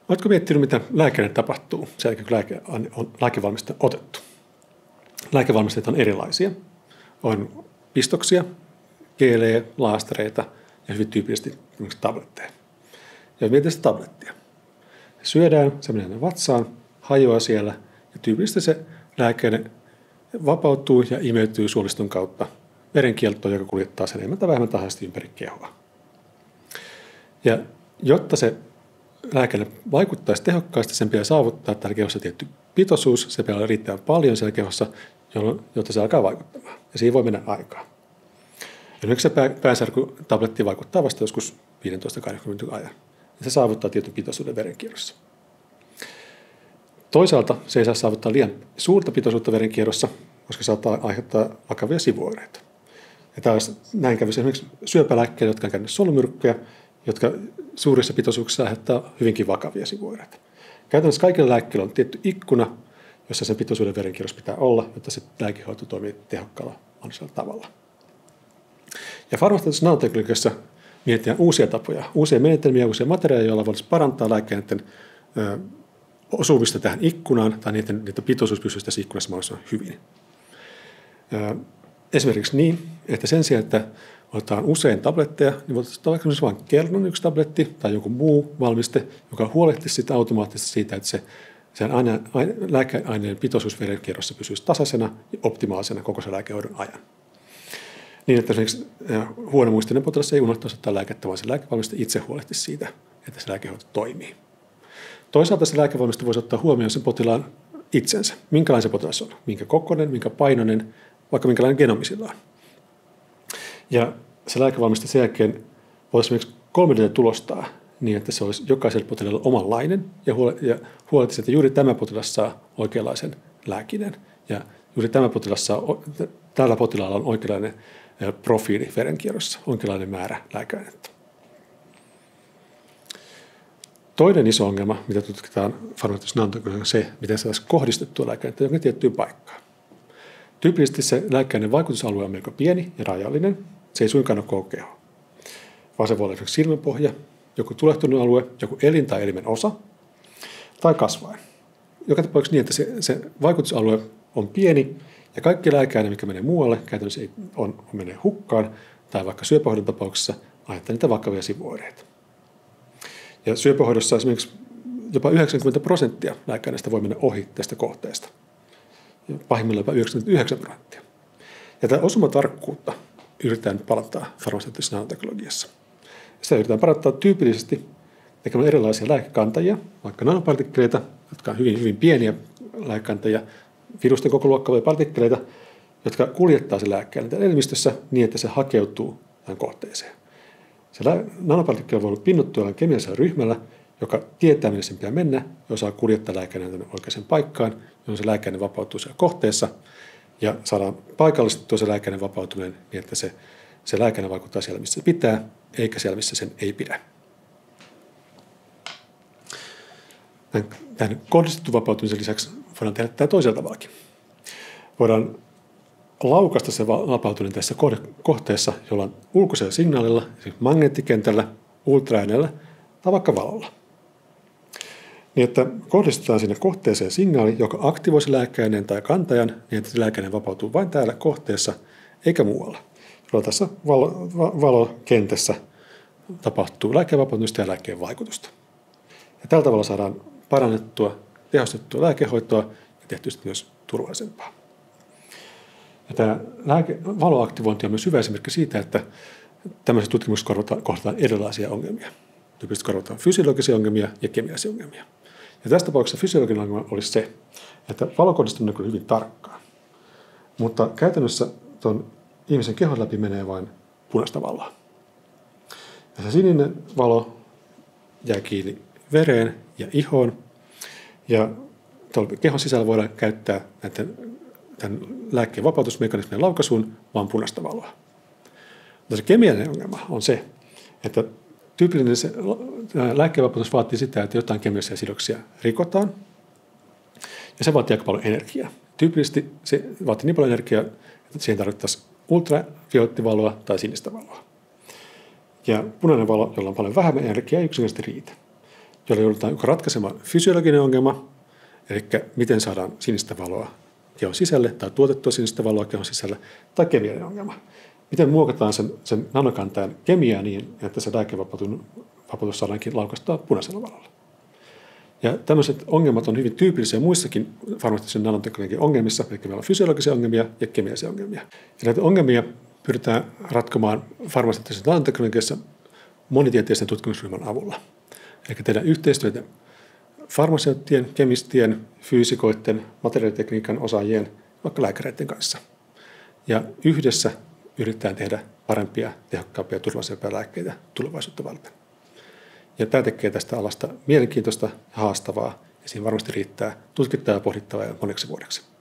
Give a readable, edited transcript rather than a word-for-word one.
Oletko miettinyt, mitä lääkäriin tapahtuu sen jälkeen, kun lääkevalmiste on otettu? Lääkevalmisteita on erilaisia. On pistoksia, geelejä, laastareita ja hyvin tyypillisesti tabletteja. Ja mietin sitä tablettia. Se syödään, se menee vatsaan, hajoaa siellä ja tyypillisesti se lääke vapautuu ja imeytyy suoliston kautta verenkiertoon, joka kuljettaa sen enemmän tai vähemmän tasaisesti ympäri kehoa. Ja jotta se lääke vaikuttaisi tehokkaasti, sen pitää saavuttaa täällä kehossa tietty pitoisuus, se pitää olla riittävän paljon siellä kehossa, jotta se alkaa vaikuttamaan. Ja siihen voi mennä aikaa. Esimerkiksi se päänsärkytabletti vaikuttaa vasta joskus 15-20 minuutin ajan. Ja se saavuttaa tietyn pitoisuuden verenkierrossa. Toisaalta se ei saa saavuttaa liian suurta pitoisuutta verenkierrossa, koska se saattaa aiheuttaa vakavia sivuoireita. Ja taas näin kävisi esimerkiksi syöpälääkkeillä, jotka on käynyt solumyrkkyjä, jotka suurissa pitoisuuksissa aiheuttaa hyvinkin vakavia sivuoireita. Käytännössä kaikilla lääkkeillä on tietty ikkuna, jossa sen pitoisuuden verenkierros pitää olla, jotta se lääkehoito toimii tehokkaalla mahdollisella tavalla. Ja farmakologisessa nanoteknologiassa mietitään uusia tapoja, uusia menetelmiä, uusia materiaaleja, joilla voitaisiin parantaa lääkkeiden osumista tähän ikkunaan, tai niiden pitoisuus pysyisi tässä ikkunassa mahdollisimman hyvin. Esimerkiksi niin, että sen sijaan, että otetaan usein tabletteja, niin voitaisiin ottaa vaikka vain kerran yksi tabletti tai joku muu valmiste, joka huolehtisi sitä automaattisesti siitä, että sen lääkeaineen pitoisuus verenkierrossa pysyisi tasaisena ja optimaalisena koko sen lääkehoidon ajan. Niin, että esimerkiksi huonomuistinen potilas ei unohtaisi ottaa lääkettä, vaan se lääkevalmiste itse huolehtisi siitä, että se lääkehoito toimii. Toisaalta se lääkevalmiste voisi ottaa huomioon sen potilaan itsensä. Minkälainen se potilas on, minkä kokoinen, minkä painoinen, vaikka minkälainen genomi sillä on. Ja se lääkevalmiste sen jälkeen voisi esimerkiksi 3D tulostaa niin, että se olisi jokaiselle potilaalle omanlainen ja huolehtisi, että juuri tämä potilas saa oikeanlaisen lääkinen. Ja juuri tällä potilaalla on oikeanlainen profiili verenkierrossa, oikeanlainen määrä lääkeainetta. Toinen iso ongelma, mitä tutkitaan farmakologisessa nanoteknologiassa, on se, miten saataisiin kohdistettua lääkeainetta jonkin tiettyyn paikkaan. Tyypillisesti se lääkeaineen vaikutusalue on melko pieni ja rajallinen. Se ei suinkaan ole koko keho, vaan se voi olla esimerkiksi silmänpohja, joku tulehtunut alue, joku elin tai elimen osa tai kasvain. Joka tapauksessa niin, että se vaikutusalue on pieni ja kaikki lääkeaine, mikä menee muualle, käytännössä menee hukkaan tai vaikka syöpähoidon tapauksessa aiheuttaa niitä vakavia sivuoireita. Ja syöpähoidossa esimerkiksi jopa 90% lääkeaineista voi mennä ohi tästä kohteesta. Ja pahimmillaan jopa 99%. Ja tämä osumatarkkuutta yritetään parantaa farmakologisessa nanoteknologiassa. Sitä yritetään parantaa tyypillisesti tekemällä erilaisia lääkekantajia, vaikka nanopartikkeleita, jotka on hyvin, hyvin pieniä lääkekantajia, virusten koko luokkaa partikkeleita, jotka kuljettaa sen lääkkeen elimistössä niin, että se hakeutuu tähän kohteeseen. Se nanopartikkeli voi olla pinnottu jollain kemiallisella ryhmällä, joka tietää, minne sen pitää mennä, ja osaa kuljettaa lääkeaineen tänne oikeaan paikkaan, jolloin se lääkeaine vapautuu siellä kohteessa, ja saadaan paikallistettua se lääkeaineen vapautuminen niin, että se lääkeaine vaikuttaa siellä, missä se pitää, eikä siellä, missä sen ei pidä. Tämän kohdistetun vapautumisen lisäksi voidaan tehdä tämä toisella tavallakin. Voidaan laukaista se vapautuminen tässä kohteessa jollain ulkoisella signaalilla, esimerkiksi magneettikentällä, ultraäänellä tai vaikka valolla. Niin, että kohdistetaan sinne kohteeseen signaali, joka aktivoi se lääkeaineen tai kantajan, niin että se lääkeaine vapautuu vain täällä kohteessa eikä muualla. Jolloin tässä valokentässä tapahtuu lääkkeen vapautumista ja lääkkeen vaikutusta. Ja tällä tavalla saadaan parannettua, tehostettua lääkehoitoa ja tehtyä myös turvallisempaa. Ja tämä valoaktivointi on myös hyvä esimerkki siitä, että tämmöisessä tutkimuksessa kohdataan erilaisia ongelmia. Tyypillisesti korvataan fysiologisia ongelmia ja kemiallisia ongelmia. Ja tässä tapauksessa fysiologinen ongelma olisi se, että valokohdistuminen on kyllä hyvin tarkkaa. Mutta käytännössä tuon ihmisen kehon läpi menee vain punaista valoa. Ja se sininen valo jää kiinni vereen ja ihoon. Ja kehon sisällä voidaan käyttää tämän lääkkeen vapautusmekanismien laukaisuun vaan punaista valoa. Mutta se kemiallinen ongelma on se, että tyypillinen se lääkkeen vapautus vaatii sitä, että jotain kemiallisia sidoksia rikotaan. Ja se vaatii aika paljon energiaa. Tyypillisesti se vaatii niin paljon energiaa, että siihen tarvittaisiin ultraviolettivaloa tai sinistä valoa. Ja punainen valo, jolla on paljon vähemmän energiaa, ei yksinkertaisesti riitä. jolla joudutaan ratkaisemaan fysiologinen ongelma, eli miten saadaan sinistä valoa kehon sisälle tai tuotettua sinistä valoa kehon sisälle, tai kemiallinen ongelma. Miten muokataan sen nanokantajan kemiaa niin, että se daikevapautus saadaankin laukaistua punaisella valolla. Ja tämmöiset ongelmat on hyvin tyypillisiä muissakin farmaseuttisen nanoteknologian ongelmissa, eli meillä on fysiologisia ongelmia ja kemiallisia ongelmia. Ja näitä ongelmia pyritään ratkomaan farmaseuttisessa nanoteknologiassa monitieteellisen tutkimusryhmän avulla. Eli tehdään yhteistyötä farmaseuttien, kemistien, fyysikoiden, materiaalitekniikan osaajien, vaikka lääkäreiden kanssa. Ja yhdessä yritetään tehdä parempia, tehokkaampia ja turvallisempia lääkkeitä tulevaisuutta varten. Ja tämä tekee tästä alasta mielenkiintoista ja haastavaa, ja siinä varmasti riittää tutkittavaa ja pohdittavaa moneksi vuodeksi.